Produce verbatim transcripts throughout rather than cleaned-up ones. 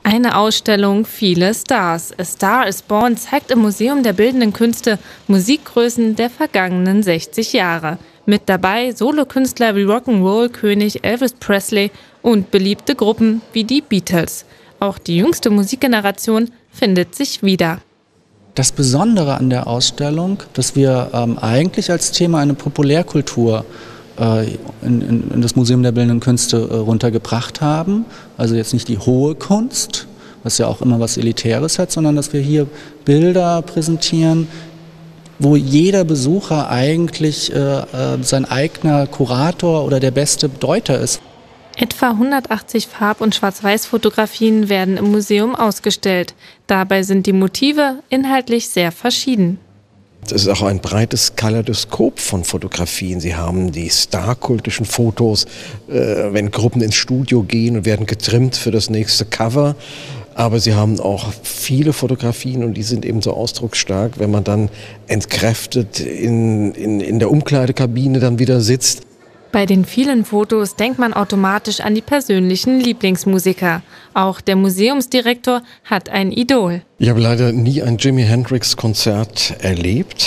Eine Ausstellung, viele Stars. A Star is Born zeigt im Museum der Bildenden Künste Musikgrößen der vergangenen sechzig Jahre. Mit dabei Solokünstler wie Rock'n'Roll-König Elvis Presley und beliebte Gruppen wie die Beatles. Auch die jüngste Musikgeneration findet sich wieder. Das Besondere an der Ausstellung, dass wir ähm, eigentlich als Thema eine Populärkultur äh, in, in, in das Museum der Bildenden Künste äh, runtergebracht haben. Also jetzt nicht die hohe Kunst, was ja auch immer was Elitäres hat, sondern dass wir hier Bilder präsentieren, wo jeder Besucher eigentlich äh, äh, sein eigener Kurator oder der beste Deuter ist. Etwa hundertachtzig Farb- und Schwarz-Weiß-Fotografien werden im Museum ausgestellt. Dabei sind die Motive inhaltlich sehr verschieden. Es ist auch ein breites Kaleidoskop von Fotografien. Sie haben die starkultischen Fotos, äh, wenn Gruppen ins Studio gehen und werden getrimmt für das nächste Cover. Aber Sie haben auch viele Fotografien und die sind eben so ausdrucksstark, wenn man dann entkräftet in, in, in der Umkleidekabine dann wieder sitzt. Bei den vielen Fotos denkt man automatisch an die persönlichen Lieblingsmusiker. Auch der Museumsdirektor hat ein Idol. Ich habe leider nie ein Jimi Hendrix-Konzert erlebt,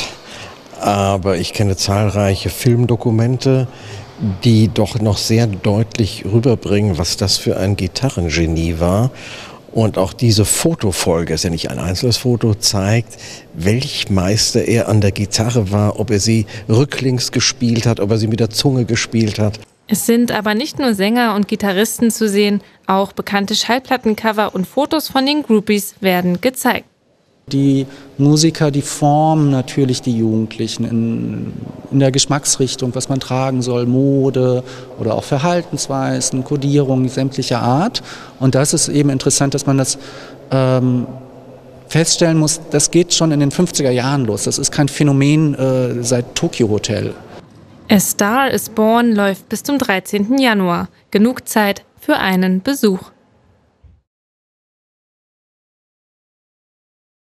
aber ich kenne zahlreiche Filmdokumente, die doch noch sehr deutlich rüberbringen, was das für ein Gitarrengenie war. Und auch diese Fotofolge, ist ja nicht ein einzelnes Foto, zeigt, welch Meister er an der Gitarre war, ob er sie rücklings gespielt hat, ob er sie mit der Zunge gespielt hat. Es sind aber nicht nur Sänger und Gitarristen zu sehen, auch bekannte Schallplattencover und Fotos von den Groupies werden gezeigt. Die Musiker, die formen natürlich die Jugendlichen in, in der Geschmacksrichtung, was man tragen soll, Mode oder auch Verhaltensweisen, Kodierung sämtlicher Art. Und das ist eben interessant, dass man das ähm, feststellen muss, das geht schon in den fünfziger Jahren los. Das ist kein Phänomen äh, seit Tokyo Hotel. A Star is Born läuft bis zum dreizehnten Januar. Genug Zeit für einen Besuch.